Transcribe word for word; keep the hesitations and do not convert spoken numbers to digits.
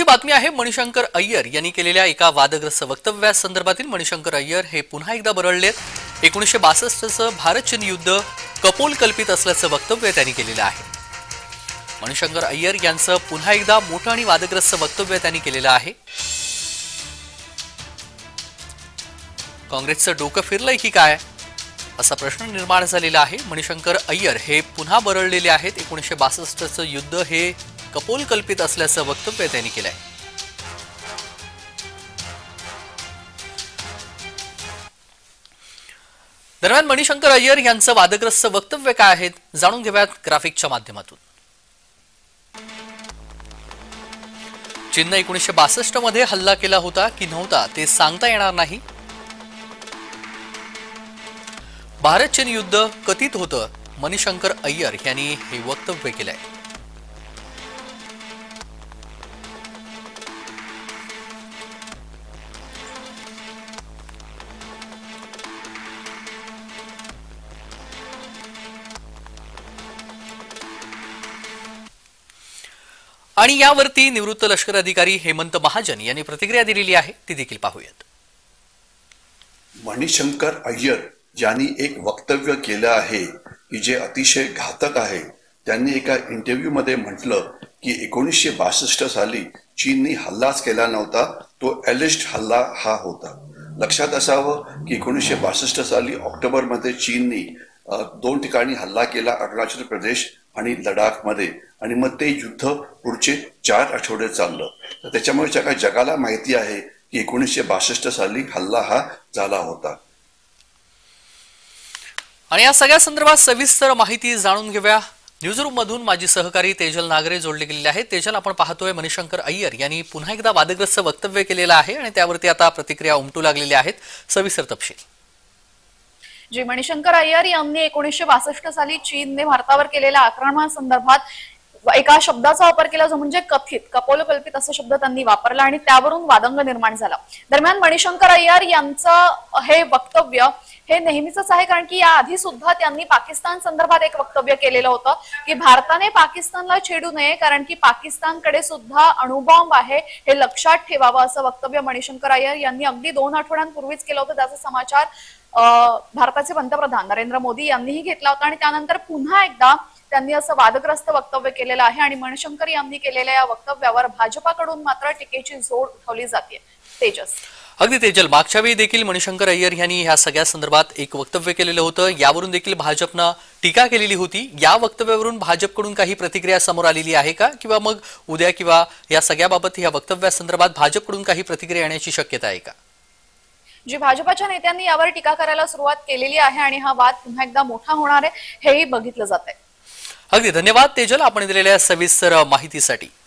महत्वाची बातमी आहे मणिशंकर अय्यर यांनी केलेल्या एका वादग्रस्त वक्तव्यासंदर्भातील मणिशंकर अय्यर हे पुन्हा एकदा बरळलेत। एकोणीसशे बासष्टचं भारत चीन युद्ध कपोल कल्पित असल्याचं वक्तव्य त्यांनी केलेलं आहे। मणिशंकर अय्यर यांचं पुन्हा एकदा मोठं आणि वादग्रस्त वक्तव्य त्यांनी केलेलं आहे। काँग्रेसचं डोकं फिरलंय की काय असा प्रश्न निर्माण झालेला आहे। मणिशंकर अय्यर हे पुन्हा बरळलेले आहेत। एकोणीसशे बासष्टचं युद्ध हे कपोल कल्पित असल्याचं वक्तव्य त्यांनी केलंय। दरम्यान मणिशंकर अय्यर यांचं वादग्रस्त वक्तव्य काय आहे जाणून घेऊयात ग्राफिकच्या माध्यमातून। चीनने एकोणीसशे बासष्ट मध्ये हल्ला केला होता की नव्हता ते सांगता येणार नाही। भारत चीन युद्ध कथित होतं, मणिशंकर अय्यर यांनी हे वक्तव्य केलंय। आणि यावरती निवृत्त लष्कर अधिकारी हेमंत महाजन यांनी प्रतिक्रिया दिलेली आहे, ती देखील पाहूयात। मणिशंकर अय्यर यांनी एक वक्तव्य केलं आहे की जे अतिशय घातक आहे। त्यांनी एका इंटरव्ह्यू मध्ये म्हटलं की एकोणीसशे बासष्ट साली चीनने हल्लाच केला नव्हता, तो एलिस्ड हल्ला हा होता। लक्षात असावं की एकोणीसशे बासष्ट साली ऑक्टोबर मध्ये चीनने दोन ठिकाणी हल्ला केला, अरुणाचल प्रदेश आणि लडाख मध्ये, आणि मग ते युद्ध पुढचे चार आठवडे चाललं। तर त्याच्यामुळे सगळ्या जगाला माहिती आहे की एकोणीसशे बासष्ट साली हल्ला हा झाला होता। आणि या सगळ्या संदर्भात सविस्तर माहिती जाणून घेऊया। न्यूजरूम मधून माझी सहकारी तेजल नागरे जोडले गेलेले आहेत। तेजल, आपण पाहतोय मणिशंकर अय्यर यांनी पुन्हा एकदा वादग्रस्त वक्तव्य केलेलं आहे आणि त्यावरती आता प्रतिक्रिया उमटू लागलेल्या आहेत। सविस्तर तपशील। जी मणिशंकर अय्यर यांनी एकोणीसशे बासष्ट साली चीनने भारतावर केलेल्या आक्रमणासंदर्भात एका शब्दाचा वापर केला जो म्हणजे कथित, कपोलकल्पित असा शब्द त्यांनी वापरला आणि त्यावरून वादंग निर्माण झाला। दरम्यान मणिशंकर अय्यर यांचं हे वक्तव्य हे नेहमीच आहे, कारण की याआधी सुद्धा त्यांनी पाकिस्तान संदर्भात एक वक्तव्य केलेलं होतं की भारताने पाकिस्तानला छेडू नये, कारण की पाकिस्तानकडे सुद्धा अणुबॉम्ब आहे हे लक्षात ठेवावं, असं वक्तव्य मणिशंकर अय्यर यांनी अगदी दोन आठवड्यांपूर्वीच केलं होतं। त्याचा समाचार भारताचे पंतप्रधान नरेंद्र मोदी यांनीही घेतला होता आणि त्यानंतर पुन्हा एकदा त्यांनी असं वादग्रस्त वक्तव्य केलेलं आहे। आणि मणिशंकर यांनी केलेल्या या वक्तव्यावर भाजपाकडून मात्र टीकेची जोड उठवली जाते। तेजस, अगदी तेजल, मागच्या वेळी देखील मणिशंकर अय्यर यांनी ह्या सगळ्या संदर्भात एक वक्तव्य केलेलं होतं, यावरून देखील भाजपनं टीका केलेली होती। या वक्तव्यावरून भाजपकडून काही प्रतिक्रिया समोर आलेली आहे का, किंवा मग उद्या किंवा या सगळ्याबाबत या वक्तव्यासंदर्भात भाजपकडून काही प्रतिक्रिया येण्याची शक्यता आहे का? जी भाजपाच्या नेत्यांनी यावर टीका करायला सुरुवात केलेली आहे आणि हा वाद पुन्हा एकदा मोठा होणार आहे हेही बघितलं जात आहे। अगदी धन्यवाद तेजल, आपण दिलेल्या सविस्तर माहितीसाठी।